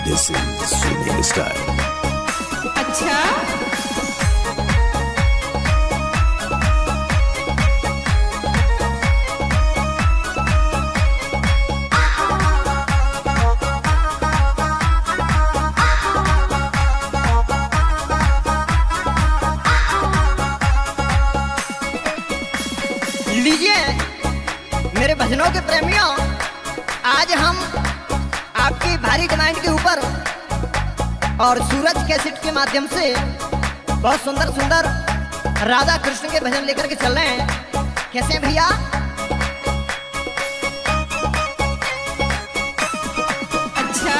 This is Sunil Style. अच्छा लीजिए मेरे भजनों के प्रेमियों, आज हम आपकी भारी डिमांड के ऊपर और सूरज कैसेट के माध्यम से बहुत सुंदर सुंदर राधा कृष्ण के भजन लेकर के चल रहे हैं। कैसे हैं भैया? अच्छा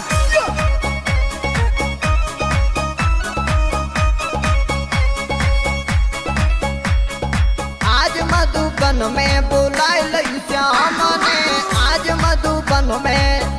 आज मधुबन में बुलाए लई श्याम ने, आज मधुबन में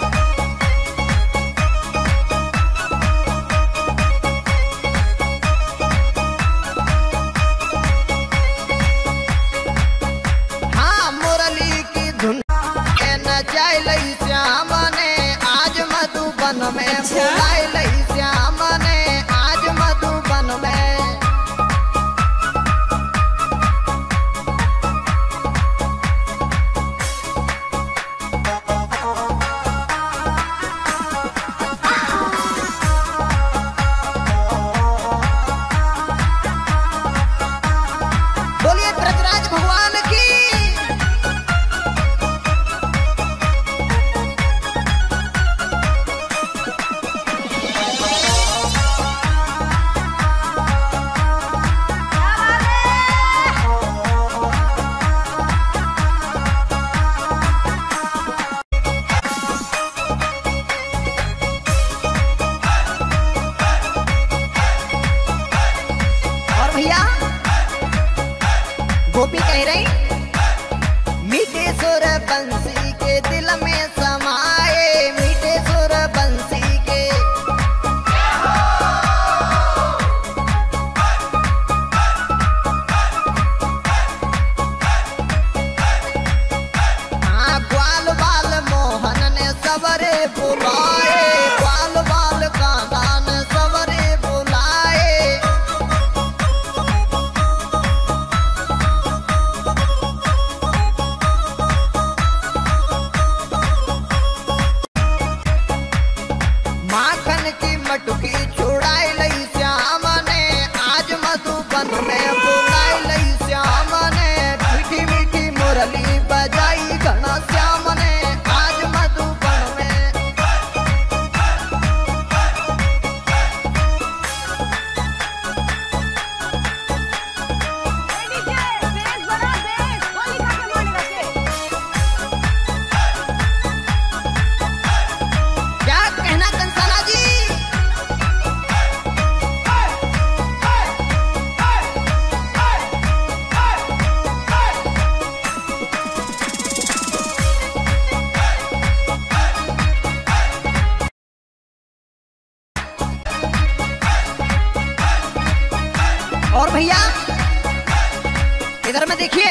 श्याम ने आज मधुबन में बुलाए लई श्याम ने, आज मधुबन में। बोलिए ब्रजराज भगवान की। गोपी कह रही मीठे सुर बंसी के दिल में समाए, मीठे सुर बंसी के। हाँ ग्वाल बाल मोहन ने सबरे बुलाए, ग्वाल बाल कान्हा ने सबरे बुलाए। माखन की मटकी छुड़ाई लई श्याम ने, आज मधुबन में बुलाई लई श्याम ने। मीठी मीठी मुरली बजाई घना श्याम ने, आज मधुबन में। क्या कहना कंसाना जी? और भैया इधर में देखिए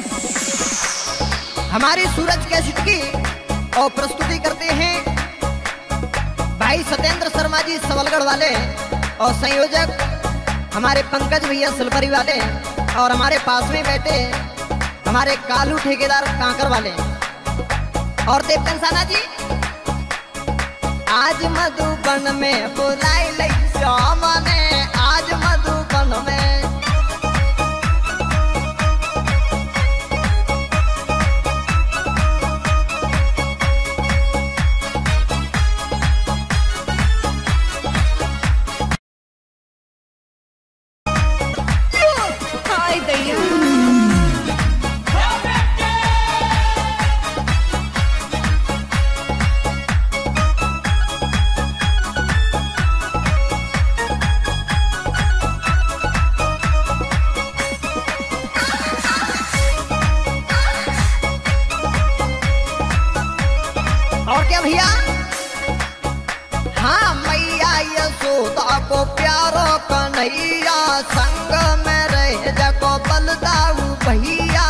हमारी सूरज कैसेट की और प्रस्तुति करते हैं भाई सत्येंद्र शर्मा जी सबलगढ़ वाले, और संयोजक हमारे पंकज भैया सिलपरी वाले, और हमारे पास में बैठे हमारे कालू ठेकेदार कांकर वाले। और देव कंसाना जी आज मधुबन में बुलाई लई श्याम ने, आज मधुबन में। हाय दैया और क्या भैया? हाँ मैया यशोदा को प्यारो कन्हैया, संग में रह जको बलदाऊ भैया।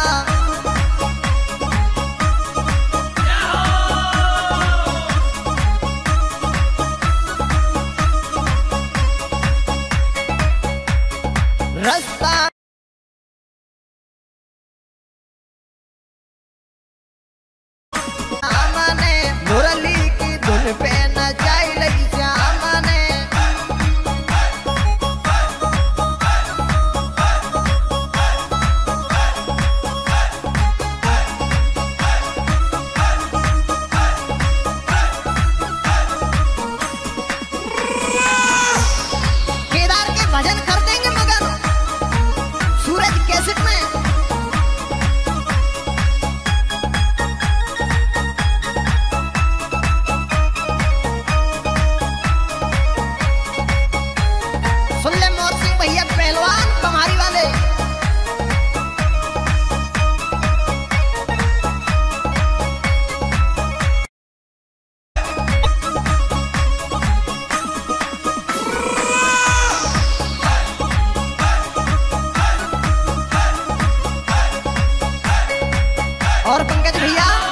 पंकज भैया